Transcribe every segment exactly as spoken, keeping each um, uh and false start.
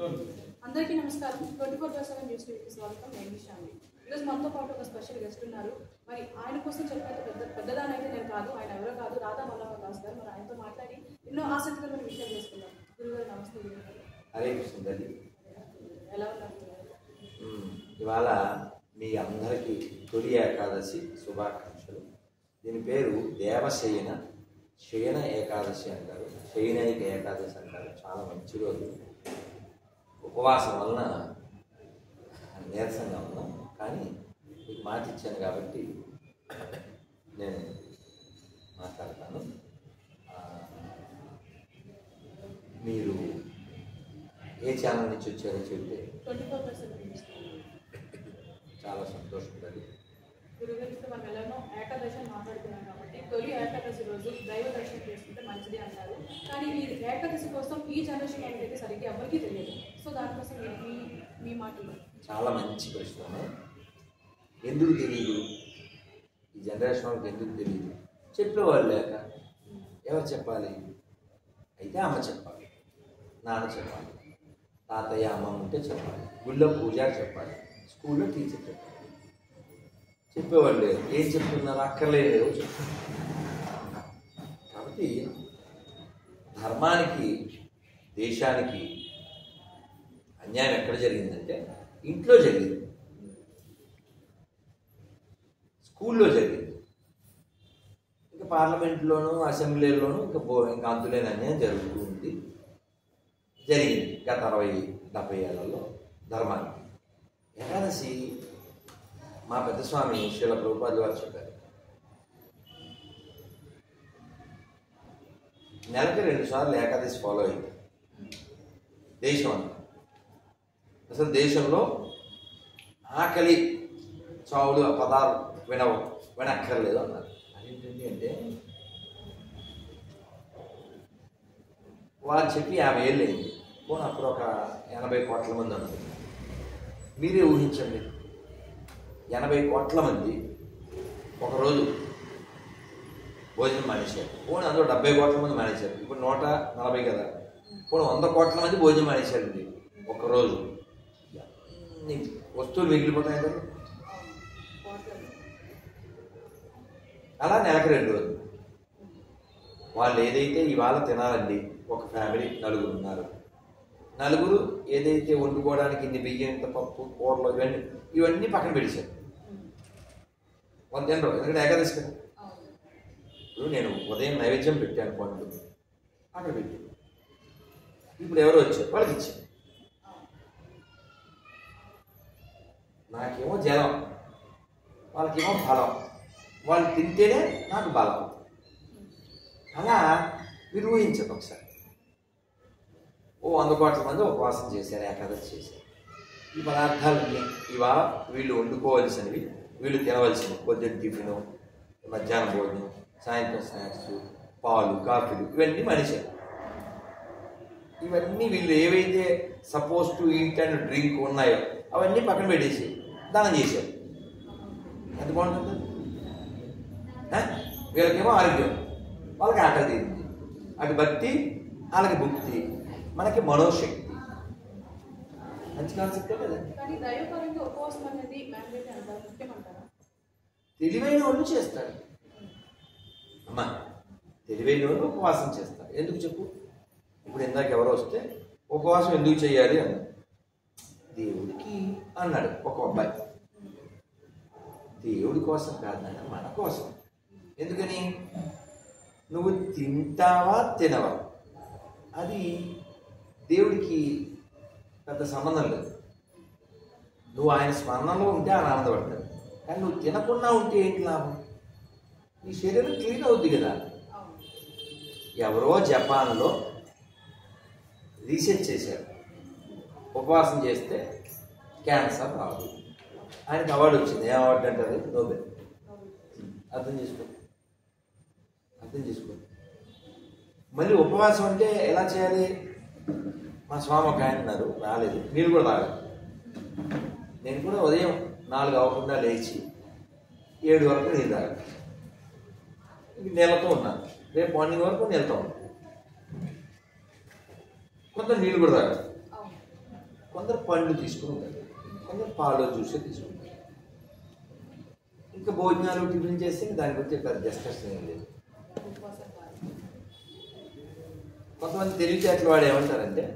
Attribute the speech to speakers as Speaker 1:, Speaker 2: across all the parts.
Speaker 1: అందరికీ నమస్కారం. Twenty four by seven news టీవీకి స్వాగతం. నేను విశాంతి. ఈరోజు మనతో పాటు ఒక స్పెషల్ గెస్ట్ ఉన్నారు. మరి ఆయన కోసం చెప్పేది పెద్ద పెద్దదానైతే నేను కాదు, ఆయన ఎవరో కాదు, రాధా మల్లమ్మ దాస్ గారు. మరి ఆయనతో మాట్లాడి ఎన్నో ఆసక్తికరమైన విషయాలు చేసుకున్నాం. గురుగారు నమస్తే. గురుగారు
Speaker 2: హరే కృష్ణ.
Speaker 1: ఎలా ఉన్నారు?
Speaker 2: ఇవాళ మీ అందరికీ తొలి ఏకాదశి శుభాకాంక్షలు. దీని పేరు దేవశయన శయన ఏకాదశి అంటారు, శయనైక ఏకాదశి అంటారు. చాలా మంచి రోజు. ఉపవాసం వలన నీరసంగా ఉన్నాం, కానీ మీకు మాట ఇచ్చాను కాబట్టి నేను మాట్లాడతాను. మీరు ఏ ఛానల్ నుంచి వచ్చారో చెప్తే
Speaker 1: ట్వంటీ ఫోర్ బై సెవెన్
Speaker 2: చాలా సంతోషం. అది
Speaker 1: గురుగారు మనం ఎలానో ఏకాదశి మాట్లాడుతున్నాం కాబట్టి తొలి ఏకాదశి రోజు దైవ దర్శనం చేసుకుంటే మంచిది అంటారు. కానీ ఈ ఏకాదశి కోసం ఈ జనరేషన్ అయితే సరిగ్గా ఎవరికీ తెలియదు. సో దానికోసం మీ మీ మాటలు.
Speaker 2: చాలా మంచి ప్రశ్న. ఎందుకు తెలియదు? ఈ జనరేషన్ వాళ్ళకి ఎందుకు తెలియదు? చెప్పేవాళ్ళు లేక. ఎవరు చెప్పాలి? అయితే అమ్మ చెప్పాలి, నాన్న చెప్పాలి, తాతయ్య అమ్మ ఉంటే చెప్పాలి, గుళ్ళో పూజారి చెప్పాలి, స్కూల్లో టీచర్ చెప్పాలి. చెప్పేవాళ్ళు లేదు. ఏం చెప్తున్నారు? అక్కర్లేదు చెప్తున్నారు. కాబట్టి ధర్మానికి దేశానికి అన్యాయం ఎక్కడ జరిగిందంటే ఇంట్లో జరిగింది, స్కూల్లో జరిగింది, ఇంకా పార్లమెంట్లోనూ అసెంబ్లీలోనూ ఇంకా బో ఇంకా అంతులేని అన్యాయం జరుగుతూ ఉంది, జరిగింది గత అరవై డెబ్బై ఏళ్లలో ధర్మానికి. ఏకాదశి మా పెద్ద స్వామి శ్రీల ప్రభుపాదులు వారు చెప్పారు, నెలకి రెండు సార్లు ఏకాదశి ఫాలో అయింది దేశం అంతా. అసలు దేశంలో ఆకలి చావులు ఆ పదాలు వినవు వినక్కర్లేదు అన్నారు. అదేంటండి అంటే వారు చెప్పి యాభై ఏళ్ళు అయింది. పోనీ అప్పుడు ఒక ఎనభై కోట్ల మంది అనుకుంది. మీరే ఊహించండి, ఎనభై కోట్ల మంది ఒకరోజు భోజనం మానేశారు. పోనీ అందులో డెబ్బై కోట్ల మంది మానేశారు. ఇప్పుడు నూట నలభై కదా, పోనీ వంద కోట్ల మంది భోజనం మానేశారండి ఒకరోజు. వస్తువులు మిగిలిపోతాయి కదా. అలా నెలకు రెండు రోజులు వాళ్ళు ఏదైతే ఇవాళ తినాలండి, ఒక ఫ్యామిలీ నలుగురు ఉన్నారు, నలుగురు ఏదైతే వండుకోవడానికి ఇన్ని బియ్యం, ఇంత పప్పు, కూరలు, ఇవన్నీ ఇవన్నీ పక్కన పెట్టేశారు. వాళ్ళు తినరు, ఎందుకంటే ఏకాదశి కదా. ఇప్పుడు నేను ఉదయం నైవేద్యం పెట్టాను, పండు అక్కడ పెట్టి, ఇప్పుడు ఎవరు వచ్చారు వాళ్ళకి ఇచ్చాను. నాకేమో జలం, వాళ్ళకేమో బలం. వాళ్ళు తింటేనే నాకు బలం. అలా మీరు ఊహించండి ఒకసారి. ఓ వంద కోట్ల మంది ఉపవాసం చేశారు, ఏకాదశి చేశారు. ఈ పదార్థాలన్నీ ఇవాళ వీళ్ళు వండుకోవాల్సినవి, వీళ్ళు తినవలసినవి, పొద్దున్న టిఫిను, మధ్యాహ్నం భోజనం, సాయంత్రం స్నాక్స్, పాలు, కాఫీలు, ఇవన్నీ మనిషారు. ఇవన్నీ వీళ్ళు ఏవైతే suppose to eat and drink ఉన్నాయో అవన్నీ పక్కన పెట్టేసి దానం చేశారు. ఎంత బాగుంటుంది. వీళ్ళకేమో ఆరోగ్యం, వాళ్ళకి ఆకలి తీరింది. అటు భక్తి, వాళ్ళకి భుక్తి, మనకి మనోశక్తి. మంచి కాన్సెప్ట్ కదా. తెలివైన వాళ్ళు చేస్తారు అమ్మా, తెలివైన వాళ్ళు ఉపవాసం చేస్తారు. ఎందుకు చెప్పు? ఇప్పుడు ఇందాక ఎవరో వస్తే ఉపవాసం ఎందుకు చేయాలి అన్న, దేవుడికి అన్నాడు ఒక అబ్బాయి. దేవుడి కోసం కాదు నాయన, మన కోసం. ఎందుకని? నువ్వు తింటావా తినవా అది దేవుడికి పెద్ద సంబంధం లేదు. నువ్వు ఆయన స్మరణలో ఉంటే ఆయన ఆనందపడతాడు. కానీ నువ్వు తినకుండా ఉంటే ఏంటి లాభం? నీ శరీరం క్లీన్ అవుద్ది కదా. ఎవరో జపాన్లో రీసెర్చ్ చేశారు, ఉపవాసం చేస్తే క్యాన్సర్ రాదు. ఆయనకి అవార్డు వచ్చింది. ఏ అవార్డు అంటారు? నోబెల్. అర్థం చేసుకో, అర్థం చేసుకో. మళ్ళీ ఉపవాసం అంటే ఎలా చేయాలి? మా స్వామి ఒక ఆయన ఉన్నారు, రాలేదు, మీరు కూడా రాలేదు. నేను కూడా ఉదయం నాలుగు అవ్వకుండా లేచి ఏడు వరకు నీళ్ళు తాగాలి. నీళ్ళతో ఉన్నాను, రేపు మార్నింగ్ వరకు నీళ్ళతో ఉన్నాను. కొంత నీళ్ళు కూడా తాగాలి. కొందరు పండ్లు తీసుకుంటారు, కొందరు పాలు జ్యూస్ తీసుకుంటారు. ఇంకా భోజనాలు టిఫిన్ చేస్తే దాని గురించి పెద్ద డిస్కషన్ ఏం లేదు. కొంతమంది తెలివితేటలు వాడు ఏమంటారంటే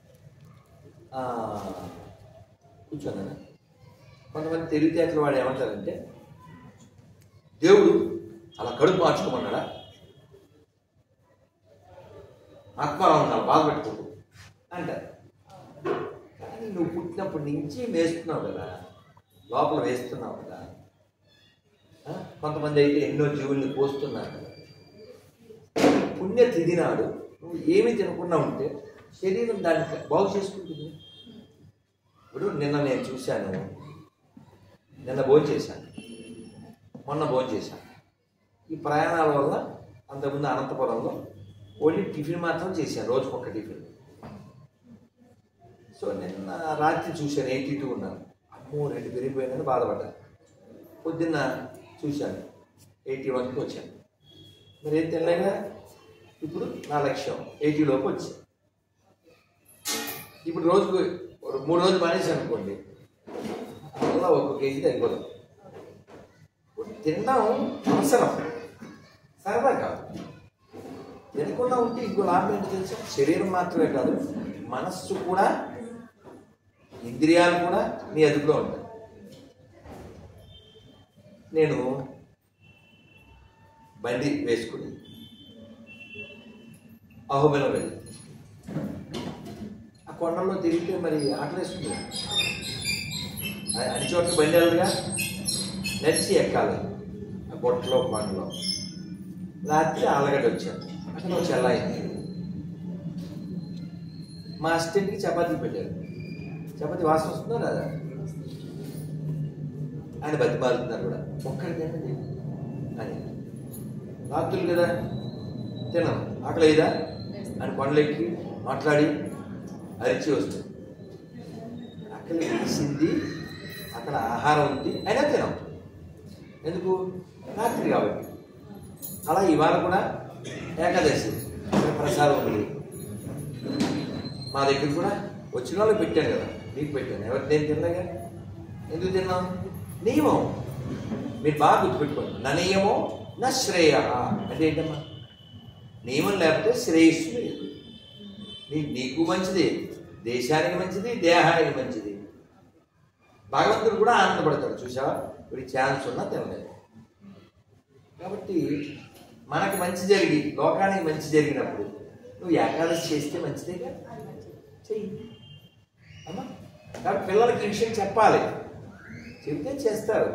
Speaker 2: కూర్చోనా కొంతమంది తెలివితేటలు వాడు ఏమంటారంటే దేవుడు అలా కడుపు మార్చుకోమన్నాడా, ఆత్మారావు ఉన్నా బాధపెట్టుకోడు అంటారు. కానీ నువ్వు పుట్టినప్పటి నుంచి వేస్తున్నావు కదా, లోపల వేస్తున్నావు కదా. కొంతమంది అయితే ఎన్నో జీవుల్ని పోస్తున్నారు కదా. పుణ్య తిథి నాడు నువ్వు ఏమి తినకుండా ఉంటే శరీరం దాన్ని బాగు చేసుకుంటుంది. ఇప్పుడు నిన్న నేను చూశాను, నిన్న భోజనం చేశాను, మొన్న భోజనం చేశాను. ఈ ప్రయాణాల వల్ల అంతకుముందు అనంతపురంలో ఓన్లీ టిఫిన్ మాత్రం చేశాను, రోజుకొక టిఫిన్. సో నిన్న రాత్రి చూశాను ఎయిటీ టూ ఉన్నాను. అమ్మో రెండు పెరిగిపోయానని బాధపడ్డాను. పొద్దున్న చూశాను ఎయిటీ వన్కి వచ్చాను. మరి ఏం తినలేగా. ఇప్పుడు నా లక్ష్యం ఎయిటీలోకి వచ్చాను. ఇప్పుడు రోజుకు మూడు రోజులు మానేసి అనుకోండి, అలా ఒక్క కేజీ తగ్గిపోతాం. తినడం అవసరం, సరదా కాదు. తినకుండా ఉంటే ఇంకో లాభం ఏంటి తెలుసా? శరీరం మాత్రమే కాదు, మనస్సు కూడా, ఇంద్రియాలు కూడా నీ అదుపులో ఉంటాయి. నేను బండి వేసుకుని అహోబిలం వెళ్ళి ఆ కొండల్లో తిరిగితే మరి ఆటలు వేసుకుంది. అన్ని చోట్ల బండి వెళ్ళదుగా, నడిచి ఎక్కాలి ఆ గొట్టలో కొండలో. రాత్రి ఆలగడ్డ వచ్చాను, అక్కడ చెల్లాయింది. మా అసిస్టెంట్కి చపాతీ పెట్టారు. చపాతీ వాసన వస్తుందో లేదా, ఆయన బతిమాలుతున్నారు కూడా, ఒక్కడి తినండి అని. రాత్రులు కదా తిన్నాం, ఆకలి అయ్యిదా అని పండ్లెక్కి మాట్లాడి అరిచి వస్తుంది. ఆకలి వేసింది, అక్కడ ఆహారం ఉంది, అయినా తినాం. ఎందుకు? రాత్రి కాబట్టి. అలా ఇవాళ కూడా ఏకాదశి ప్రసాదం ఉంది. మా దగ్గర కూడా వచ్చిన వాళ్ళకి పెట్టాను కదా, మీకు పెట్టాను. ఎవరు నేను తినలేగా. ఎందుకు తిన్నాం? నియమం. మీరు బాగా గుర్తుపెట్టుకోండి. నా నియమో నా శ్రేయ అంటే ఏంటమ్మా? నియమం లేకపోతే శ్రేయస్సు లేదు. నీ నీకు మంచిది, దేశానికి మంచిది, దేహానికి మంచిది. భగవంతుడు కూడా ఆనందపడతాడు. చూసావా, ఇప్పుడు ఛాన్స్ ఉన్నా తినలేదు. కాబట్టి మనకు మంచి జరిగి లోకానికి మంచి జరిగినప్పుడు నువ్వు ఏకాదశి చేస్తే మంచిదేగా, చెయ్యి అమ్మా. కాబట్టి పిల్లలకి ఈ విషయం చెప్పాలి, చెప్తే చేస్తారు.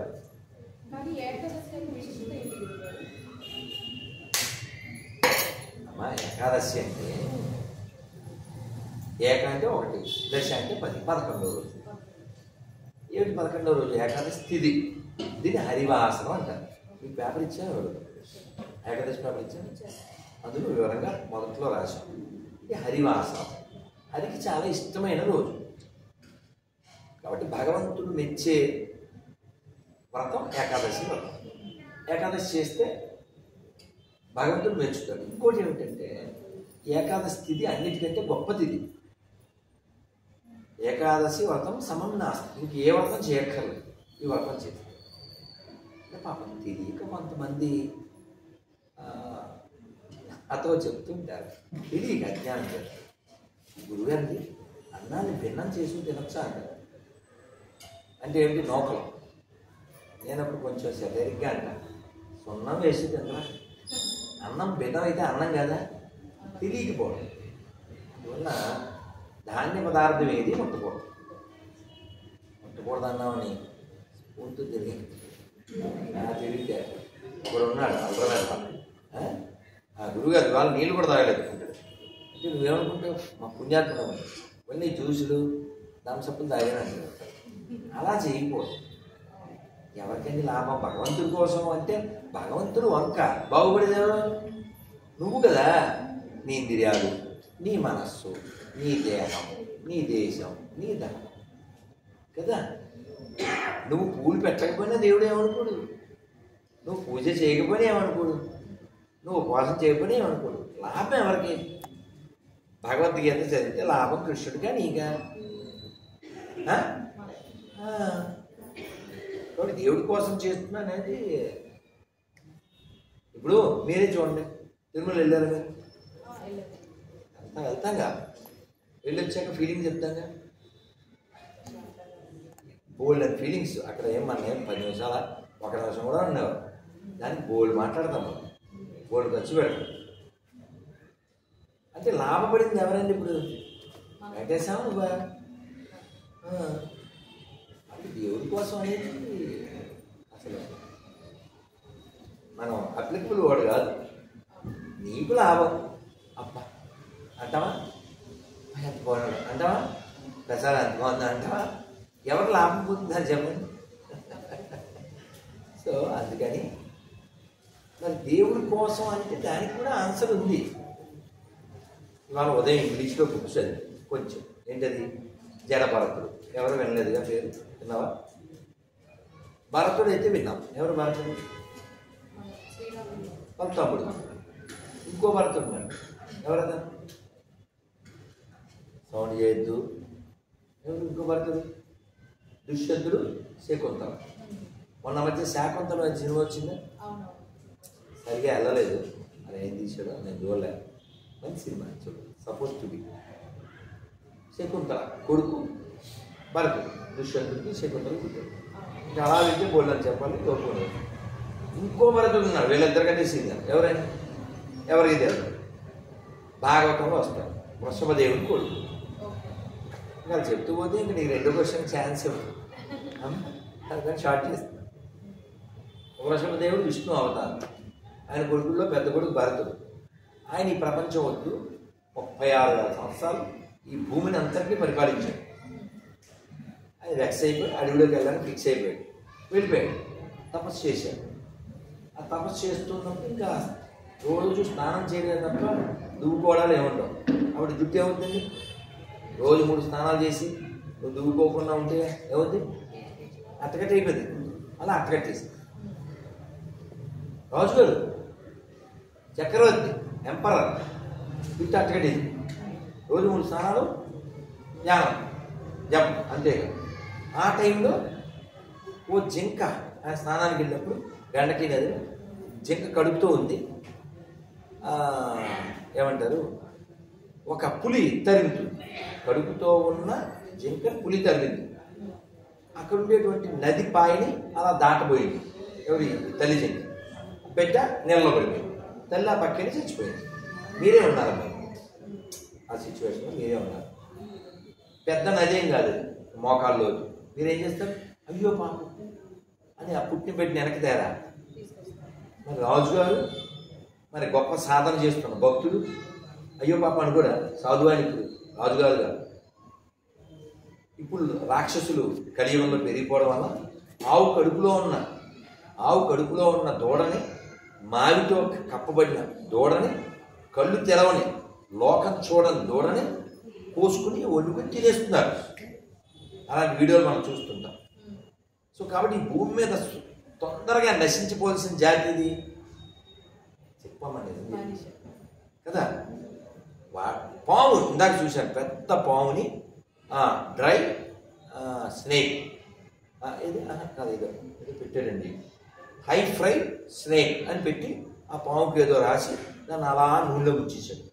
Speaker 2: అమ్మా ఏకాదశి అంటే ఏక అంటే ఒకటి, దశ అంటే పది, పదకొండవ రోజు. ఏమిటి పదకొండవ రోజు? ఏకాదశి తిథి. దీన్ని హరివాసనం అంటారు. మీకు పేపర్ ఇచ్చాను, ఏకాదశి పేపర్ ఇచ్చాను, అందులో వివరంగా మొదట్లో రాశాం. ఇది హరివాసనం. హరికి చాలా ఇష్టమైన రోజు. కాబట్టి భగవంతుడు మెచ్చే వ్రతం ఏకాదశి వ్రతం. ఏకాదశి చేస్తే భగవంతుడు మెచ్చుతాడు. ఇంకోటి ఏమిటంటే ఏకాదశి తిథి అన్నిటికంటే గొప్ప తిథి. ఏకాదశి వ్రతం సమం నాస్తి. ఇంక ఏ వ్రతం చేయక్కర్లేదు, ఈ వ్రతం చేస్తే. పాపం తెలియక కొంతమంది అతో చెప్తుంటారు, తెలియక అజ్ఞానం చేస్తారు. గురుగారిని అన్నాన్ని భిన్నం చేసి తినొచ్చా అంటారు. అంటే ఏమిటి? నౌకలు. నేను అప్పుడు కొంచెం సరిగ్గా అంట, సున్నం వేసి తింటా. అన్నం భిన్నం అయితే అన్నం కదా, తెలియకపోవడం. అందువల్ల ధాన్య పదార్థం ఏది ముట్టకూడదు. ముట్టకూడదు అన్నామని స్పూన్తో తిరిగి తిరిగితే ఇప్పుడు ఉన్నాడు అల్రవేళ, ఆ గురుగారు వాళ్ళు నీళ్ళు కూడా తాగలేదు అంటాడు. అంటే నువ్వేమనుకుంటావు? మా పుణ్యాత్మకం ఇవన్నీ జ్యూసులు థమ్సప్లు తాగానంటాడు. అలా చేయకూడదు. ఎవరికైనా లాభం భగవంతుడి కోసం అంటే భగవంతుడు వంక బాగుపడేదేవో నువ్వు కదా. నీ ఇంద్రియాలు, నీ మనస్సు, నీ దేహం, నీ దేశం, నీ ధనం కదా. నువ్వు పూలు పెట్టకపోయినా దేవుడు ఏమనుకోడు, నువ్వు పూజ చేయకపోయినా ఏమనుకోడు, నువ్వు ఉపవాసం చేయకపోయినా ఏమనుకోడు. లాభం ఎవరికి? భగవద్గీత చదివితే లాభం కృష్ణుడిగా నీగా. కాబట్టి దేవుడి కోసం చేస్తున్నా అనేది. ఇప్పుడు మీరే చూడండి, తిరుమల వెళ్ళారు మీరు, వెళ్తాం వెళ్తాంగా, వెళ్ళి వచ్చాక ఫీలింగ్ చెప్తాంగా, బోల్డ్ అండ్ ఫీలింగ్స్. అక్కడ ఏం మన ఏం పది నిమిషాల ఒక నిమిషం కూడా ఉండేవారు, దానికి బోల్డ్ మాట్లాడతాం, బోల్డ్ ఖర్చు పెడతాం. అంటే లాభపడింది ఎవరండి ఇప్పుడు? వెంకటేశ్వర నువ్వా? అంటే దేవుడి కోసం అనేది అసలు మనం అప్లికబుల్ వాడు కాదు. నీకు లాభం అబ్బా అంటావా, ఎంత బాగున్నాడు అంటావా, ప్రసాదం ఎంత బాగుందా అంటావా, ఎవరు లాభం పొందుతారు చెప్పండి. సో అందుకని మరి దేవుడి కోసం అంటే దానికి కూడా ఆన్సర్ ఉంది. ఇవాళ ఉదయం ఇంగ్లీష్లో బుక్స్ అది కొంచెం ఏంటది, జడ భరతుడు. ఎవరు వినలేదుగా పేరు, విన్నావా? భరతుడు అయితే విన్నాం. ఎవరు భరతుడు? వాళ్ళ తమ్ముడు. ఇంకో భరతుడు ఉన్నాడు, ఎవరదా? సౌండ్ చేయొద్దు. ఎవరు ఇంకో భరతుడు? దుష్యంతుడు, శకుంతల. మొన్న మధ్య శాకుంతలం అని సినిమా వచ్చిందా? సరిగా వెళ్ళలేదు, అది ఏం తీసాడో నేను చూడలేదు. మంచి సినిమా చూడు, సపోజ్ టు బి. శకుంతల కొడుకు భరతుడు, దుష్యంతుడికి శకుంతల పుట్టాడు. ఇంకా అలా వెళ్తే బోల్డని చెప్పాలి, కోరుకోలేదు. ఇంకో భరతుడు ఉన్నాడు, వీళ్ళిద్దరికంటే సీనియర్. ఎవరైనా ఎవరికి తెలియదు, భాగవతంలో వస్తాడు, వృషభదేవుని కొడుకు. ఇంకా చెప్తూ పోతే ఇంక నీకు రెండు క్వశ్చన్ ఛాన్స్ అందుకని షార్ట్ చేస్తాను. వృషభదేవుడు విష్ణు అవతారం, ఆయన కొడుకుల్లో పెద్ద కొడుకు భరతుడు. ఆయన ఈ ప్రపంచం వద్దు ముప్పై ఆరు వేల సంవత్సరాలు ఈ భూమిని అంతటినీ పరిపాలించాడు. ఆయన వెక్స్ అయిపోయి అడవిలోకి వెళ్ళడానికి ఫిక్స్ అయిపోయాడు, వెళ్ళిపోయాడు, తపస్సు చేశాడు. ఆ తపస్సు చేస్తున్నప్పుడు ఇంకా రోజు స్నానం చేయలేదు తప్ప దువ్వుకోవడాలు ఏముండవు. అప్పుడు జుట్టు ఏమవుతుంది? రోజు మూడు స్నానాలు చేసి నువ్వు దువ్వుకోకుండా ఉంటే ఏమవుతుంది? అట్టగట్టి అయిపోయింది. అలా అట్టగట్టేసి రాజుగారు చక్రవర్తి ఎంపరర్ జుట్టు అట్టగట్టేసి రోజు మూడు స్నానాలు, జ్ఞానం జపం అంతేగా. ఆ టైంలో ఓ జింక ఆ స్నానానికి వెళ్ళినప్పుడు గండకి నది జింక కడుపుతో ఉంది. ఏమంటారు, ఒక పులి తరుగుతుంది. కడుపుతో ఉన్న జింక పులి తరిగింది. అక్కడ ఉండేటువంటి నది పాయని అలా దాటబోయింది. ఎవరి తల్లి జింక బిడ్డ నీళ్ళలో పడిపోయింది. తల్లి ఆ పక్కనే చచ్చిపోయింది. మీరే ఉన్నారమ్మా ఆ సిచ్యువేషన్లో, మీరే ఉన్నారు. పెద్ద నది ఏం కాదు, మోకాల్లో. మీరేం చేస్తారు? అయ్యో పాపం అని ఆ పుట్టిన బిడ్డని వెనక్కి తేరా. మరి రాజుగారు మరి గొప్ప సాధన చేస్తున్న భక్తుడు అయ్యో పాప అని కూడా సాధువాని ఇప్పుడు రాజుగారు గారు. ఇప్పుడు రాక్షసులు కలియుగంలో పెరిగిపోవడం వల్ల ఆవు కడుపులో ఉన్న ఆవు కడుపులో ఉన్న దూడని, మావితో కప్పబడిన దూడని, కళ్ళు తెరవని, లోకం చూడని దూడని కోసుకుని వండుకొని తినేస్తున్నారు. అలాంటి వీడియోలు మనం చూస్తుంటాం. సో కాబట్టి ఈ భూమి మీద తొందరగా నశించిపోవాల్సిన జాతి ఇది చెప్పమనేది కదా. వా పాము ఇందాక చూశాను, పెద్ద పాముని డ్రై స్నేక్ ఇది కాదు, ఏదో ఏదో పెట్టాడండి, హై ఫ్రై స్నేక్ అని పెట్టి ఆ పాముకి ఏదో రాసి దాన్ని అలా నూనెలో గుచ్చేసాడు.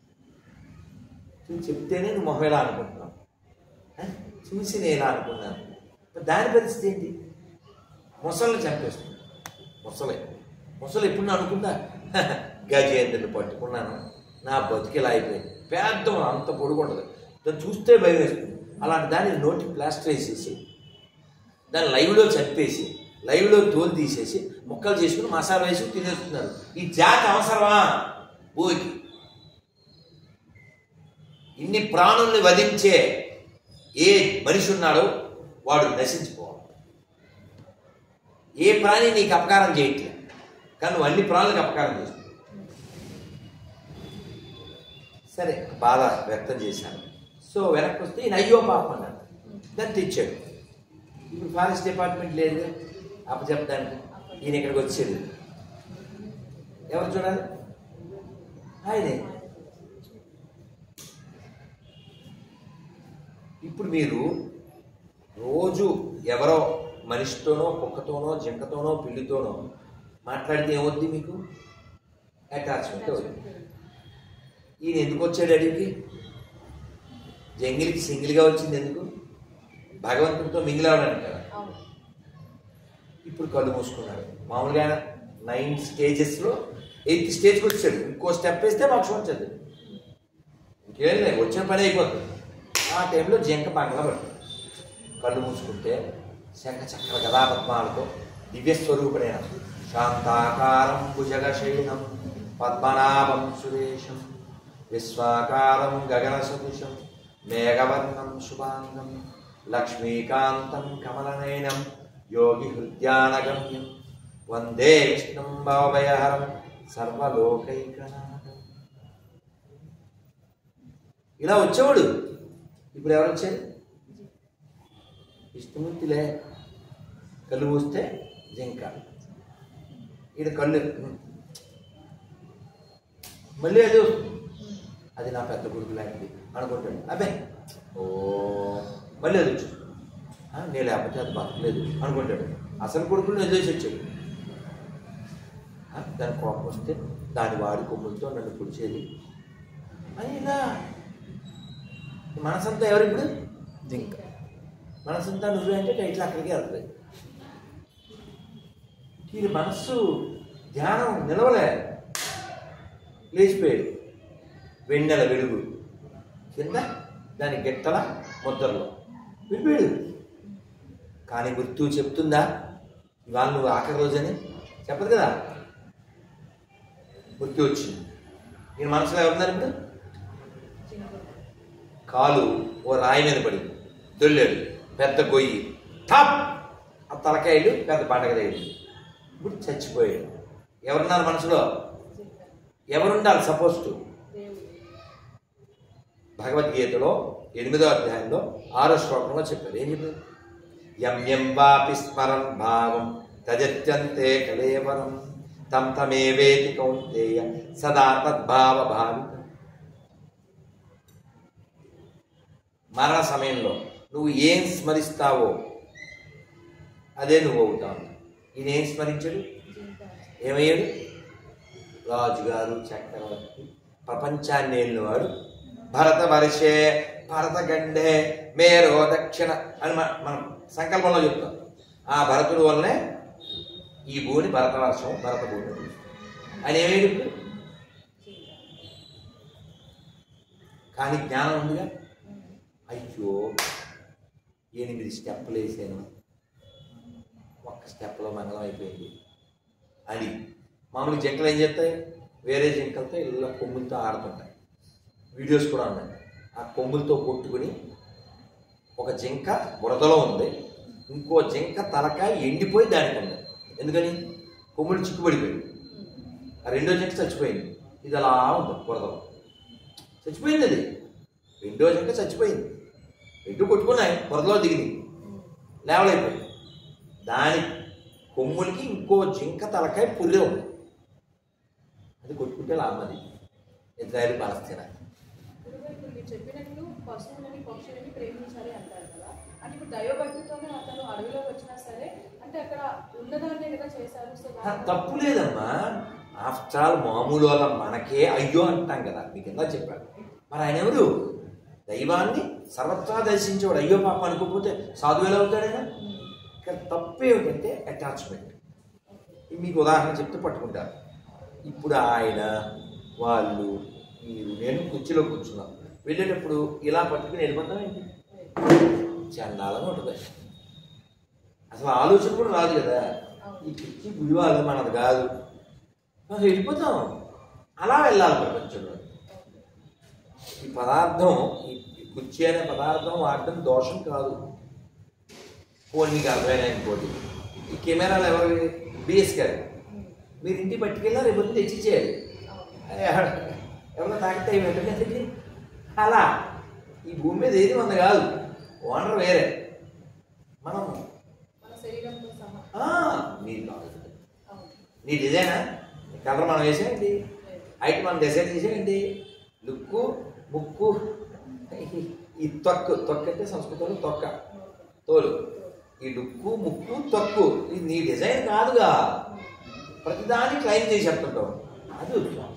Speaker 2: చెప్తేనే నువ్వు మొహం ఎలా అనుకుంటున్నావు, చూసి నేను ఎలా అనుకున్నాను. దాని పరిస్థితి ఏంటి? మొసళ్ళు చంపేస్తుంది. మొసలే మొసలు ఎప్పుడు అనుకుందా గజేంద్రుని పట్టుకున్నాను, నా బతికిలా అయిపోయింది. పెద్ద అంత పొడుగుంటుంది, దాన్ని చూస్తే భయం వేస్తుంది. అలాంటి దాన్ని నోటి ప్లాస్టర్ వేసేసి దాన్ని లైవ్లో చంపేసి లైవ్లో తోలు తీసేసి ముక్కలు చేసుకుని మసాలా వేసి తినేస్తున్నారు. ఈ జాతి అవసరమా భూమికి? ఇన్ని ప్రాణుల్ని వధించే ఏ మనిషి ఉన్నాడో వాడు నశించిపోవాలి. ఏ ప్రాణి నీకు అపకారం చేయట్లేదు, కానీ నువ్వు అన్ని ప్రాణులకు అపకారం చేస్తున్నావు. సరే బాధ వ్యక్తం చేశాను. సో వెనక్కి వస్తే ఈయన అయ్యో పాపం అన్నాడు, దాన్ని తెచ్చాడు. ఇప్పుడు ఫారెస్ట్ డిపార్ట్మెంట్ లేదు అప్పచెప్పడానికి, ఈయన ఇక్కడికి వచ్చేది ఎవరు చూడాలి? ఆయనే. ఇప్పుడు మీరు రోజు ఎవరో మనిషితోనో కుక్కతోనో జింకతోనో పిల్లితోనో మాట్లాడితే ఏమవుద్ది మీకు? అటాచ్మెంట్ అవుతుంది. ఈయన ఎందుకు వచ్చాడు అడవికి? జంగిలికి సింగిల్గా వచ్చింది ఎందుకు? భగవంతుడితో మింగిలవడానికి కదా. ఇప్పుడు కళ్ళు మూసుకున్నాడు. మామూలుగా నైన్ స్టేజెస్లో ఎయిత్ స్టేజ్కి వచ్చాడు. ఇంకో స్టెప్ వేస్తే మోక్షం వచ్చేది. ఇంకేం లేదు, వచ్చిన పని అయిపోతుంది. ఆ టైంలో జింక బంగ్లా పడుతుంది. కళ్ళు మూసుకుంటే శంఖ చక్ర గదాపద్మాలతో దివ్యస్వరూపుడైన శాంతాకారం భుజగశయనం పద్మనాభం సురేశం విశ్వాకారం గగన సదృశం మేఘవర్ణం శుభాంగం లక్ష్మీకాంతం కమలనయనం యోగి హృద్యానగమ్యం వందే విష్ణుం భవభయహరం సర్వలోకైకనాథం. ఇలా వచ్చేవాడు. ఇప్పుడు ఎవరు వచ్చారు? విష్ణుమూర్తిలే. కళ్ళు మూస్తే జింక, ఇది కళ్ళు మళ్ళీ అది అది నా పెద్ద కొడుకు లాంటిది అనుకుంటాడు. అబ్బే ఓ మళ్ళీ అది వచ్చు, నేను లేకపోతే అది బతకలేదు అనుకుంటాడు. అసలు కొడుకుని వదిలేసి వచ్చాడు. దాని కోపం వస్తే దాని వాడి కొమ్ములతో నన్ను పొడిచేది అని ఇలా. మనసంతా ఎవరు ఇప్పుడు? జింక. మనసంతా నువ్వే అంటే ఇట్లా అక్కడికి వెళ్తుంది. ఈ మనస్సు ధ్యానం నిలవలే, లేచిపోయాడు. వెన్నెల వెలుగు కింద దాని గిట్టల ముద్రలో వెళ్ళిపోయాడు. కానీ గుర్తు చెప్తుందా ఇవాళ నువ్వు ఆఖరి రోజని? చెప్పదు కదా. గుర్తు వచ్చింది. నేను మనసులో ఎవరున్నారు ఇప్పుడు? కాలు ఓ రాయి మీద పడి దొల్లాడు, పెద్ద గొయ్యి, టాప్ ఆ తలకాయలు పెద్ద పండగదేయుడు. ఇప్పుడు చచ్చిపోయాడు. ఎవరున్నారు మనసులో? ఎవరుండాలి సపోజ్ టు? భగవద్గీతలో ఎనిమిదో అధ్యాయంలో ఆరో శ్లోకంలో చెప్పారు. ఏం చెప్పారు? యం యం వాపి స్మరన్ భావం తజత్యంతే కలేవరం తం తమేవేతి కౌంతేయ సదా తద్భావ భావిత. మరణ సమయంలో నువ్వు ఏం స్మరిస్తావో అదే నువ్వు అవుతావు. ఈయన ఏం స్మరించాడు? ఏమయ్యాడు? రాజుగారు, చక్రవర్తి, ప్రపంచాన్ని ఏలినవాడు. భరత వర్షే భరత గండే మేరో దక్షిణ అని మనం సంకల్పంలో చెప్తాం. ఆ భరతుడు వల్లనే ఈ భూమి భరత వర్షం, భరత భూమి అని ఏమేడు. కానీ జ్ఞానం ఉందిగా. అయ్యో ఎనిమిది స్టెప్పులు వేసాను, ఒక్క స్టెప్లో మంగళం అయిపోయింది అని. మామూలు జింకలు ఏం చేస్తాయి? వేరే జింకలతో ఇలా కొమ్ములతో ఆడుతుంటాయి. వీడియోస్ కూడా ఉన్నాయి. ఆ కొమ్ములతో కొట్టుకుని ఒక జింక బురదలో ఉంది, ఇంకో జింక తలకాయ ఎండిపోయి దానికి ఉంది. ఎందుకని? కొమ్ములు చిక్కుబడిపోయింది. ఆ రెండో జింక చచ్చిపోయింది. ఇది అలా ఉంది బురదలో, చచ్చిపోయింది. అది రెండో జింక చచ్చిపోయింది. రెండు కొట్టుకున్నాయి, బురదలో దిగింది, లేవలైపోయింది. దాని కొమ్ములకి ఇంకో జింక తలకాయ పుర్రే ఉంది. అది కొట్టుకుంటే లాభది. ఇజ్రాయెల్ పాలస్తీనా.
Speaker 1: మీరు చెప్పినట్లు పశువులని పక్షులని ప్రేమించాలి అంటారు కదా. అంటే ఇప్పుడు దైవభక్తితోనే అతను అడవిలోకి వచ్చినా సరే అంటే అక్కడ ఉన్నదాన్నే కదా చేశారు. సో
Speaker 2: తప్పు లేదమ్మా. ఆఫ్టర్ ఆల్ మామూలు వాళ్ళ మనకే అయ్యో అంటాం కదా. మీకు ఎంత చెప్పాడు. మరి ఆయన ఎవరు? దైవాన్ని సర్వత్రా దర్శించేవాడు. అయ్యో పాప అనుకోకపోతే సాధువులు అవుతాడైనా. ఇక్కడ తప్పు ఏమిటంటే అటాచ్మెంట్. మీకు ఉదాహరణ చెప్తే పట్టుకుంటారు. ఇప్పుడు ఆయన వాళ్ళు మీరు నేను కుర్చీలో కూర్చున్నాం, వెళ్ళేటప్పుడు ఇలా పట్టుకుని వెళ్ళిపోతాం ఏంటి? చండాలని ఉంటుంది. అసలు ఆలోచన కూడా రాదు కదా. ఈ కుర్చీ గుడివాళ్ళు మనది కాదు, అసలు వెళ్ళిపోతాం. అలా వెళ్ళాలి ప్రపంచంలో. ఈ పదార్థం, ఈ కుర్చీ అనే పదార్థం వాడటం దోషం కాదు. ఫోన్ మీకు అర్థమైనా ఇంకోటి, ఈ కెమెరాలు ఎవరు? బిఎస్ గారు. మీరు ఇంటికి పట్టుకెళ్ళా రేపు తెచ్చి చేయాలి. ఎవరో తాకితే వెంటనే అలా. ఈ భూమి మీద ఏది మంది కాదు, ఓనర్ వేరే. మనం నీ నీ డిజైనా కలర్ మనం వేసేయండి, హైట్ మనం డిసైడ్ చేసేయండి, లుక్కు ముక్కు. ఈ తొక్కు తొక్క అంటే సంస్కృతంలో తొక్క తోలు. ఈ లుక్కు ముక్కు తక్కు ఇది నీ డిజైన్ కాదుగా, ప్రతిదాన్ని క్లైమ్ చేసి చెప్తుంటావు. అది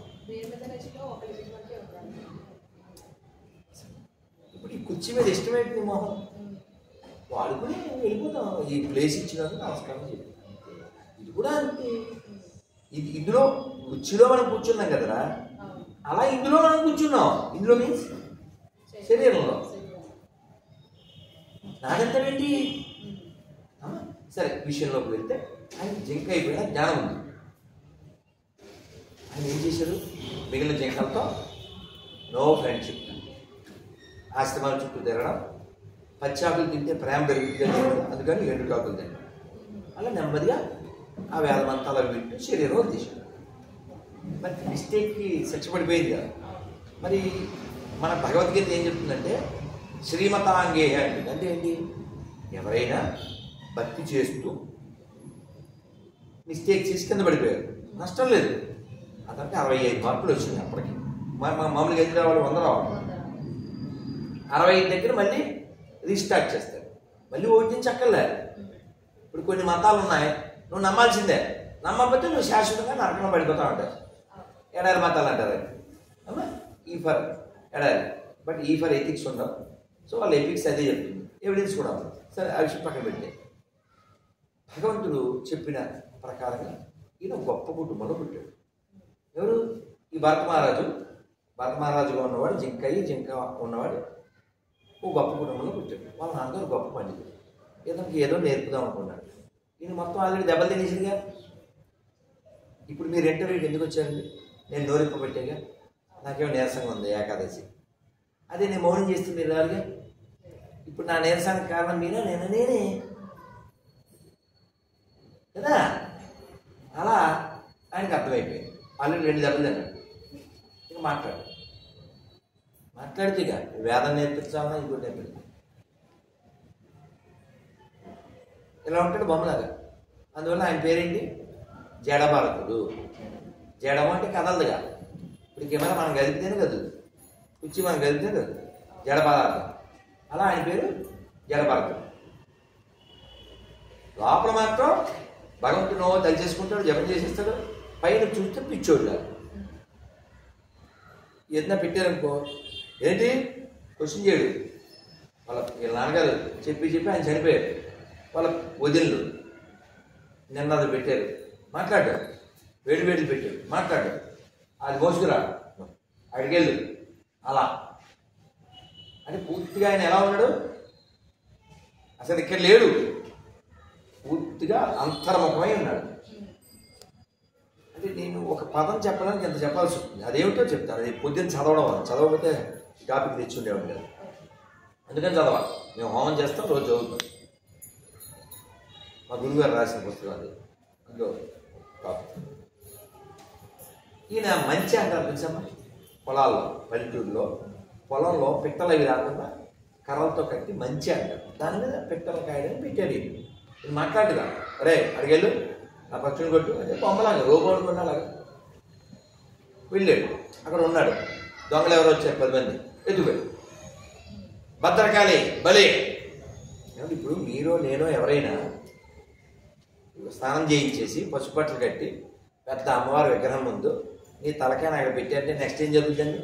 Speaker 2: ఇప్పుడు ఈ కుర్చీ మీద ఇష్టమైంది నీ మొహం వాడుకుని వెళ్ళిపోతాం. ఈ ప్లేస్ ఇచ్చినందుకు నమస్కారం చెప్పి ఇది కూడా అంతే. ఇది ఇందులో కుర్చీలో మనం కూర్చున్నాం కదరా, అలా ఇందులో మనం కూర్చున్నాం. ఇందులో మీన్స్ శరీరంలో నాదంతేంటి. సరే విషయంలోకి వెళ్తే ఆయన జింక అయిపోయిన జ్ఞానం ఉంది. ఆయన ఏం చేశారు, మిగిలిన జింకలతో నో ఫ్రెండ్షిప్, ఆశ్రమాల చుట్టూ తిరగడం, పచ్చాకులు తింటే ప్రేమ పెరుగుతుంది అందుకని ఎండు కాకులు తింటాం. అలా నెమ్మదిగా ఆ వేదమంతాలు అవి వింటూ శరీరం తీశాడు. మరి మిస్టేక్కి శిక్ష పడిపోయింది కదా. మరి మన భగవద్గీత ఏం చెప్తుందంటే శ్రీమతాంగే అంటుంది. అంటే ఏంటి, ఎవరైనా భక్తి చేస్తూ మిస్టేక్ చేసి కింద పడిపోయారు, నష్టం లేదు. అదంటే అరవై ఐదు మార్కులు వచ్చినాయి అప్పటికి. మా మామూలుగా ఎదురు రావాలి వంద రావాలి, అరవై ఐదు దగ్గర మళ్ళీ రీస్టార్ట్ చేస్తారు. మళ్ళీ ఓటి నుంచి అక్కర్లే. ఇప్పుడు కొన్ని మతాలు ఉన్నాయి, నువ్వు నమ్మాల్సిందే, నమ్మకపోతే నువ్వు శాశ్వతంగా నరకంలో పడిపోతా ఉంటావు. ఎడారి మతాలు అంటారు అమ్మా, ఈ ఫర్ ఎడారి, బట్ ఈ ఫర్ ఎథిక్స్ ఉండవు. సో వాళ్ళ ఎథిక్స్ అదే చెప్తుంది, ఎవిడెన్స్ కూడా ఉంది. సరే ఆ విషయం పక్కన పెట్టే, భగవంతుడు చెప్పిన ప్రకారంగా ఈయన గొప్ప కుటుంబంలో పుట్టాడు. ఎవరు, ఈ భరత మహారాజు. భరత మహారాజుగా ఉన్నవాడు జింకయ్యి, జింక ఉన్నవాడు ఓ గొప్ప కుటుంబంలో పుట్టాడు. వాళ్ళ నాన్నగారు గొప్ప పండితుడు, ఇతనికి ఏదో నేర్పుదాం అనుకున్నాడు. ఈయన మొత్తం ఆల్రెడీ దెబ్బలు తినేసిందిగా. ఇప్పుడు మీరు ఇంటర్వ్యూకి ఎందుకు వచ్చారండి, నేను నోరిప్ప పెట్టాగా, నాకేమో నీరసంగా ఉంది ఏకాదశి, అదే నేను మౌనం చేస్తే మీరు రారుగా. ఇప్పుడు నా నీరసానికి కారణం మీరే, నేను నేనే కదా. అలా ఆయనకు అర్థమైపోయింది. ఆల్రెడీ రెండు దెబ్బలు తిన్నాడు. ఇక మాట్లాడు మాట్లాడితే ఇక వేదం నేర్పించాలన్నా ఇంకోటి నేర్పించాలి. ఇలా ఉంటాడు బొమ్మలాగా. అందువల్ల ఆయన పేరేంటి, జడభరతుడు. జడము అంటే కదలదుగా. ఇప్పుడు కెమెరా మనం గదిపితేనే కదులు, కుర్చీ మనం గదిపితే కదు, జడ పదార్థం. అలా ఆయన పేరు జడభరతుడు. లోపల మాత్రం భగవంతుడు తల్లి చేసుకుంటాడు, జపం చేసేస్తాడు. పైన చూస్తే పిచ్చోడు కాదు. ఏదైనా పెట్టారనుకో, ఏంటి క్వశ్చన్ చేయడు. వాళ్ళ వీళ్ళ నాన్నగారు చెప్పి చెప్పి ఆయన చనిపోయారు. వాళ్ళ వదినలు నిన్న అది పెట్టారు, మాట్లాడారు. వేడి వేడి పెట్టారు, మాట్లాడారు. అది మోసుకురా, అడిగెళ్ళు. అలా అంటే పూర్తిగా ఆయన ఎలా ఉన్నాడు, అసలు ఇక్కడ లేడు, పూర్తిగా అంతర్ముఖమై ఉన్నాడు. అంటే నేను ఒక పదం చెప్పడానికి ఎంత చెప్పాల్సి వస్తుంది, అదేమిటో చెప్తాను. అది పొద్దున్న చదవడం, చదవకపోతే టాపిక్ తెచ్చి ఉండేవాడు కదా. అందుకని చదవాలి. మేము హోమం చేస్తాం, రోజు చదువుతాం. మా గురువుగారు రాసిన పుస్తకం అది, అందులో టాపిక్. ఈయన మంచి అంటారు తెలుసమ్మా, పొలాల్లో పల్లెటూరులో పొలంలో పిట్టలు అవి రాకుండా కర్రలతో కట్టి మంచి అంటారు. దాని మీద పిట్టల కాయని పెట్టాడు. ఇది మాట్లాడుగా, అరే అడిగేళ్ళు నా పక్షుని కొట్టు అంటే బొమ్మలాగా రోబోట్ కొన్నాలాగా వెళ్ళాడు. అక్కడ ఉన్నాడు. దొంగలు ఎవరో వచ్చారు, పది మంది ఎత్తుపోయి భద్రకాళి బలే. ఇప్పుడు మీరు నేను ఎవరైనా స్నానం చేయించేసి పసుపు బట్టలు కట్టి పెద్ద అమ్మవారి విగ్రహం ముందు నీ తలకాయ అక్కడ పెట్టారంటే నెక్స్ట్ ఏం జరుగుతుందండి?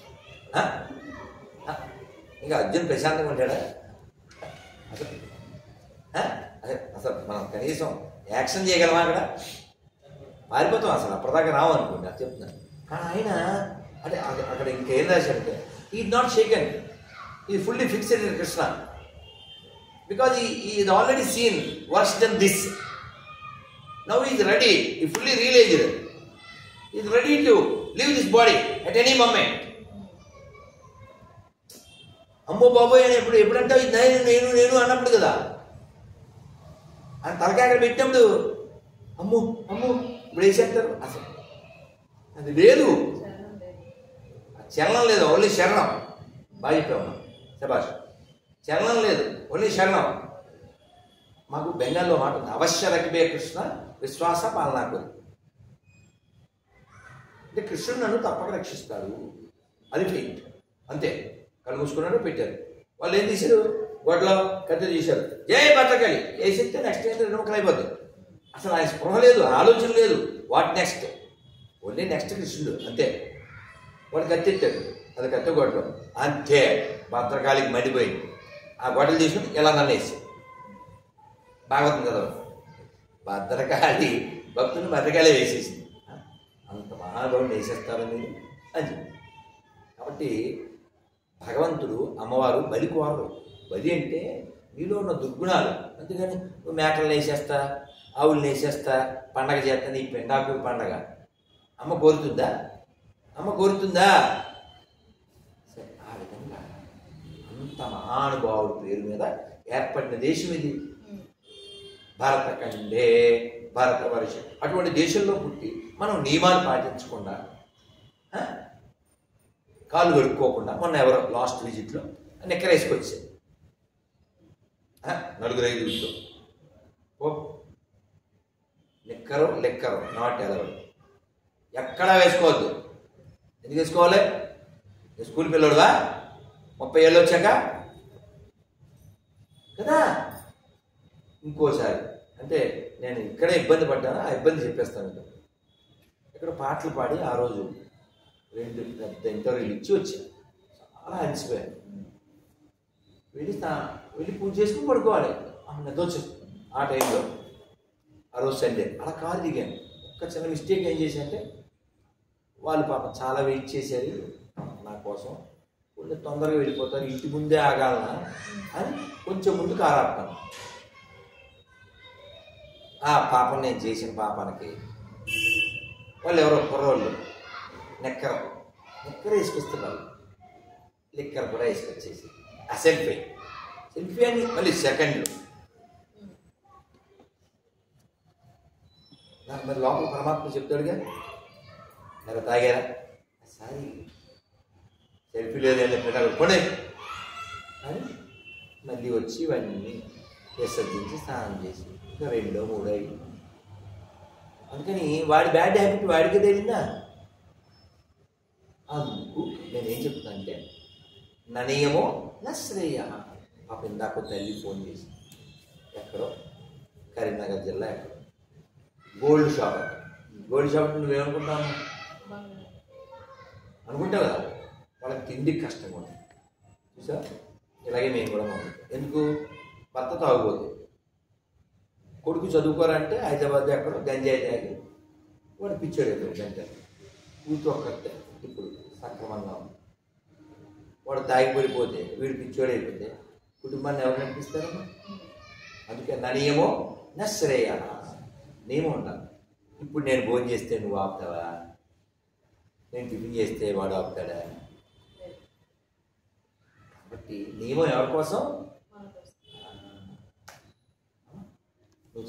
Speaker 2: ఇంకా అర్జున్ ప్రశాంతంగా ఉంటాడా? అసలు అదే అసలు మనం కనీసం యాక్షన్ చేయగలమా? అక్కడ పారిపోతాం. అసలు అప్పటిదాకా రావు అనుకోండి, అది చెప్తున్నాను. కానీ ఆయన అంటే అక్కడ ఇంకేం రాశాడంటే is not shaken, he fully fixed in Krishna, because he is already seen worse than this. Now is ready, he fully realized, is ready to leave this body at any moment. అమ్మో బాబోయ్ అని ఎప్పుడు ఎప్పుడంటే నేను నేను నేను అన్నప్పుడు కదా, ఆయన తలకాయ అక్కడ పెట్టినప్పుడు అమ్ము అమ్ము ఇప్పుడు వేసేస్తారు. అసలు అది లేదు, చలనం లేదు, ఓన్లీ శరణం. బాగా చెప్పాము శభాష్, చలనం లేదు, ఓన్లీ శరణం. మాకు బెంగాల్లో మాట ఉంది, అవశ్య రకిబే కృష్ణ విశ్వాస పాలనాకు. అంటే కృష్ణుడు నన్ను తప్పక రక్షిస్తాడు, అది ఫెయిట్ అంతే. కళ్ళు మూసుకున్నాడు, పెట్టారు. వాళ్ళు ఏం చేశారు, గొడ్లో కత్తి తీశారు, జై భద్రకాళి వేసిస్తే నెక్స్ట్ ఏంటి రెండు ముక్కలు అయిపోద్ది. అసలు ఆయన స్పృహ లేదు, ఆలోచన లేదు. వాట్ నెక్స్ట్, ఓన్లీ నెక్స్ట్ కృష్ణుడు అంతే. వాడు కత్తి ఎత్తాడు, అది కత్తి గొడ్లు అంతే. భద్రకాళికి మండిపోయింది. ఆ గొడ్డలు తీసుకుని ఇలా నన్ను వేసి భాగవతం కదా, భద్రకాళి భక్తుని భద్రకాళి వేసేసింది. అంత మహానుభావుని వేసేస్తారు మీరు అని చెప్పి. కాబట్టి భగవంతుడు అమ్మవారు బలి కోరరు. బలి అంటే మీలో ఉన్న దుర్గుణాలు. అందుకని నువ్వు మేకలను వేసేస్తా, ఆవులను వేసేస్తా, పండగ చేస్తా, నీ పెండాకు పండగ అమ్మ కోరుతుందా? అమ్మ కోరుతుందా? సరే, ఆ విధంగా అంత మహానుభావుడు పేరు మీద ఏర్పడిన దేశం ఇది భారత ఖండే, భారత వర్షం. అటువంటి దేశంలో పుట్టి మనం నియమాలు పాటించకుండా, కాళ్ళు కడుక్కోకుండా, మొన్న ఎవరో లాస్ట్ విజిట్లో నిక్కర వేసుకొచ్చారు నలుగురు ఐదుగురితో. ఓ నిక్కరు లెక్కరు నాట్ ఎలవరు, ఎక్కడా వేసుకోవద్దు. ఎందుకు వేసుకోవాలి? స్కూల్ పిల్లడువా ముప్పై ఏళ్ళు వచ్చాక కదా. ఇంకోసారి అంటే నేను ఇక్కడే ఇబ్బంది పడ్డాను, ఆ ఇబ్బంది చెప్పేస్తాను. ఇక్కడ పాటలు పాడి ఆ రోజు రెండు పెద్ద ఇంటర్వ్యూలు ఇచ్చి వచ్చాను. చాలా అలసిపోయాను. వెళ్ళి వెళ్ళి పూజ చేసుకుని పడుకోవాలి. నిద్ర వచ్చేది ఆ టైంలో. ఆ రోజు సండే అలా కారు దిగాను. ఒక్క చిన్న మిస్టేక్ ఏం చేశానంటే, వాళ్ళు పాపం చాలా వెయిట్ చేశారు నా కోసం. కొంచెం తొందరగా వెళ్ళిపోతారు, ఇంటి ముందే ఆగాలనా అని కొంచెం ముందు కారు ఆపుతాను. ఆ పాపం నేను చేసిన పాపానికి వాళ్ళు ఎవరో కుర్రోళ్ళు నెక్కర నెక్కర వేసుకొస్తున్నారు, లిక్కర కూడా వేసుకొచ్చేసి ఆ సెల్ఫీ సెల్ఫీ అని మళ్ళీ సెకండ్లు. నాకు మరి లోపల పరమాత్మ చెప్తాడుగా, మరి తాగారా? సారీ సెల్ఫీ లేదంటే పెట్టాలి కొనే అని మళ్ళీ వచ్చి ఇవన్నీ విసర్జించి స్నానం చేసి ఇంకా రెండో మూడో అయ్యి. అందుకని వాడి బ్యాడ్ హ్యాబిట్ వాడికి తెలియదా. అందుకు నేనేం చెప్తాను అంటే, ననీయమో నా శ్రేయ. పాప ఇందాక తల్లి ఫోన్ చేసి ఎక్కడో కరీంనగర్ జిల్లా ఎక్కడో గోల్డ్ షాప్ అక్కడ. గోల్డ్ షాప్ నువ్వేమనుకుంటాను అనుకుంటావు కదా, వాళ్ళకి తిండి కష్టంగా ఉంటుంది చూసా. ఇలాగే మేము కూడా మాకు ఎందుకు భర్త తాగుపోతుంది, కొడుకు చదువుకోరంటే హైదరాబాద్ ఎక్కడో గంజాయి తాగి వాడు పిచ్చాడు గంజాయి కూతు ఒక్కతే. ఇప్పుడు సక్రమంగా వాడు తాగిపడిపోతే వీడు పిచ్చోడైపోతే కుటుంబాన్ని ఎవరు నడిపిస్తారమ్మా? అందుకే నా నియమో నా శ్రేయ, నియమం ఉండాలి. ఇప్పుడు నేను భోజనం చేస్తే నువ్వు ఆపుతావా? నేను టిఫిన్ చేస్తే వాడు ఆపుతాడా? కాబట్టి నియమం ఎవరి కోసం?